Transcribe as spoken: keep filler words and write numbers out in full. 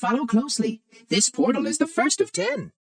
Follow closely. This portal is the first of ten.